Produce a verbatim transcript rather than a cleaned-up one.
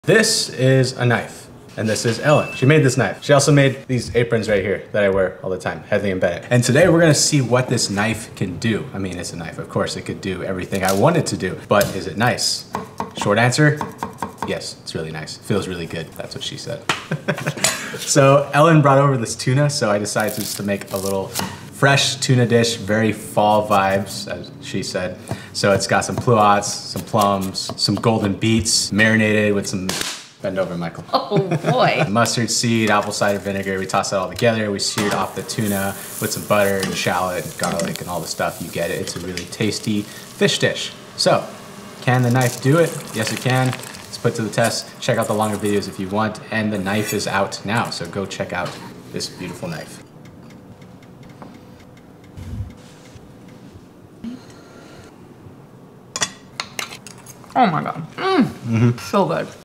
This is a knife, and this is Ellen. She made this knife. She also made these aprons right here that I wear all the time, Headley and Bennett. And today we're gonna see what this knife can do. I mean, it's a knife, of course it could do everything I want it to do, but is it nice? Short answer, yes, it's really nice. It feels really good, that's what she said. So Ellen brought over this tuna, so I decided just to make a little fresh tuna dish, very fall vibes, as she said. So it's got some pluots, some plums, some golden beets, marinated with some, bend over, Michael. Oh boy. Mustard seed, apple cider vinegar. We tossed that all together. We seared off the tuna with some butter and shallot and garlic and all the stuff. You get it. It's a really tasty fish dish. So, can the knife do it? Yes, it can. Let's put it to the test. Check out the longer videos if you want. And the knife is out now, so go check out this beautiful knife. Oh my god. Mm. Mm-hmm. So good.